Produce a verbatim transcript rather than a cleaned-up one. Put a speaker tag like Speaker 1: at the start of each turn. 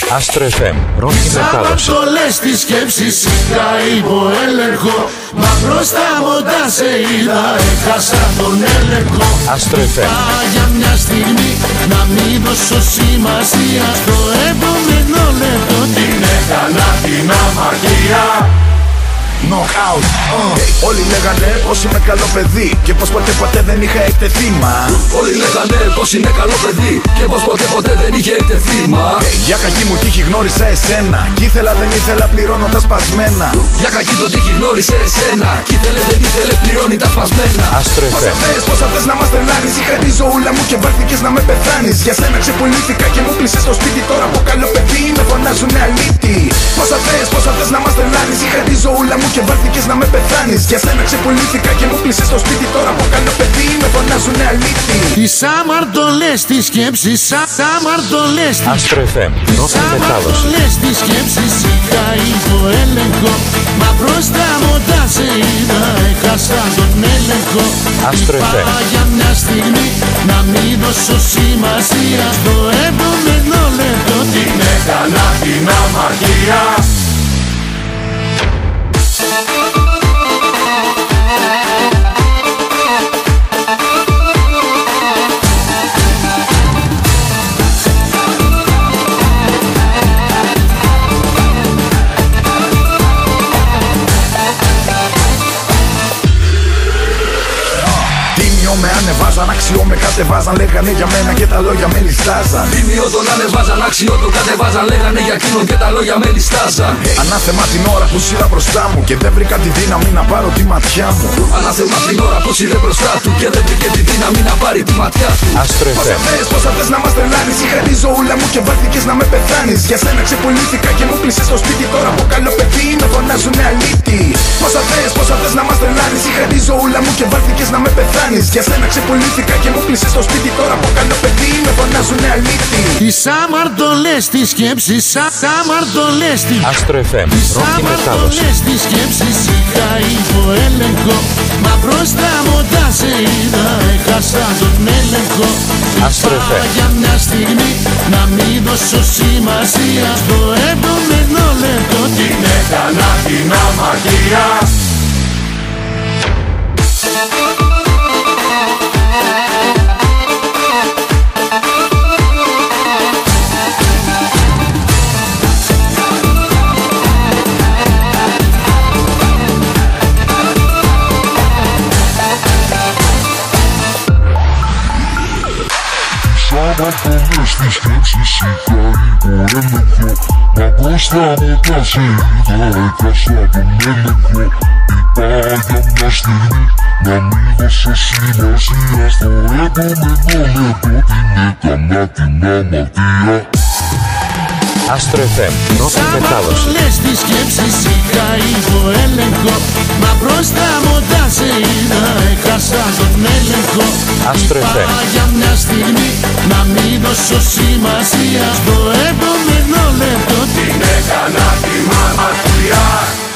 Speaker 1: Άστρο εφ εμ, ρόκι μετάδοση.
Speaker 2: Σαν λες τη σκέψη είχα υποέλεγχο, μα μπροστά μοντά σε είδα, έχασα τον έλεγχο.
Speaker 1: Άστρο εφ εμ.
Speaker 2: Για μια στιγμή να μην δώσω σημασία στο επόμενο λεπτό, την έκανα την αμαρτία.
Speaker 3: Knockout. Uh. Όλοι λέγανε πως είμαι καλό παιδί και πως ποτέ ποτέ δεν είχα εκτεθεί μα.
Speaker 4: Όλοι λέγανε πως είναι καλό παιδί και πως ποτέ ποτέ δεν είχε εκτεθεί μα.
Speaker 3: Για κακή μου τύχη γνώρισα εσένα κι ήθελα δεν ήθελα πληρώνω τα σπασμένα.
Speaker 4: Για κακή το τύχη γνώρισε εσένα κι ήθελε δεν ήθελε πληρώνει τα σπασμένα.
Speaker 1: Άστρο εφ εμ.
Speaker 3: Πόσα θες, πόσα θες να μας τρελάνεις, είχα τη ζωούλα μου και βάρθηκες να με πεθάνεις. Για σένα ξεπουλήθηκα και μου πλησες στο σπίτι, τώρα από καλό παιδί με φωνάζουνε αλήτη. Πόσα θες, πόσα θες να μας τρελάνεις, είχα τη ζωούλα μου και βάρθηκες να με πεθάνεις. Για σένα ξεπουλήθηκα και μου πλησες στο σπίτι, τώρα από καλό παιδί με φωνάζουνε αλήτη.
Speaker 2: Τις αμαρτωλές τις σκέψεις, αμαρτωλές τις
Speaker 1: Άστρο εφ εμ, ρόκι μετάδοση.
Speaker 2: αμαρτωλές τις σκέψεις είχα υποέλεγχο, μα μπροστά μοντά σε είδα, έχασα τον έλεγχο.
Speaker 1: Άστρο εφ εμ.
Speaker 2: Είπα για μια στιγμή να μην δώσω σημασία στο επόμενο λεπτό, την έκανα την αμαρτία.
Speaker 3: Με ανεβάζαν, αξιό με κατεβάζαν, λέγανε για μένα και τα λόγια με ληστάζαν.
Speaker 4: Τίμιο τον ανεβάζαν, αξιό τον κατεβάζαν, λέγανε για εκείνον και τα λόγια με ληστάζαν.
Speaker 3: Ανάθεμα την ώρα που σειρά μπροστά μου και δεν βρήκα τη δύναμη να πάρω τη ματιά μου.
Speaker 4: Ανάθεμα την ώρα που σειρέ μπροστά του και δεν βρήκε τη δύναμη να πάρει τη ματιά του.
Speaker 1: Άστρο εφ
Speaker 3: Πόσα
Speaker 1: εμ.
Speaker 3: θες, πόσα θες να μας τρελάνεις, είχα τη ζωούλα μου και βάρθηκες να με πεθάνεις. Για σένα ξεπουλήθηκα και μου πλησες στο σπίτι, τώρα από καλό παιδί με φωνάζουνε αλήτη. Πόσα θες, πόσα θες να μας τρελάνεις, είχα τη ζωούλα μου και βάρθηκες να με πεθάνεις. Για σένα ξεπουλήθηκα και μου πλησες στο σπίτι, τώρα από καλό παιδί με φωνάζουνε αλήτη.
Speaker 2: Τις αμαρτωλές τις σκέψεις, αμαρτωλές τις
Speaker 1: Άστρο εφ εμ,
Speaker 2: Τις
Speaker 1: ρόκι μετάδοση.
Speaker 2: αμαρτωλές τις σκέψεις είχα υποέλεγχο, μα μπροστά μοντά σε είδα, έχασα τον έλεγχο.
Speaker 1: Άστρο εφ εμ.
Speaker 2: Είπα για μια στιγμή να μην δώσω σημασία στο επόμενο λεπτό, την έκανα την αμαρτία.
Speaker 5: Αμαρτωλές τις σκέψεις είχα υποέλεγχο, μα μπροστά μου τα σε είδα, έχασα τον έλεγχο. Είπα για μια στιγμή να μην δώσω σημασία στο επόμενο λεπτό, την έκανα την αμαρτία.
Speaker 1: Άστρο εφ εμ, ρόκι μετάδοση.
Speaker 2: Αμαρτωλές τις σκέψεις είχα υποέλεγχο, μα μπροστά μοντά σε είδα, έχασα τον έλεγχο.
Speaker 1: Άστρο εφ εμ.
Speaker 2: Είπα για μια στιγμή να μην δώσω σημασία στο επόμενο λεπτό, την έκανα την αμαρτία.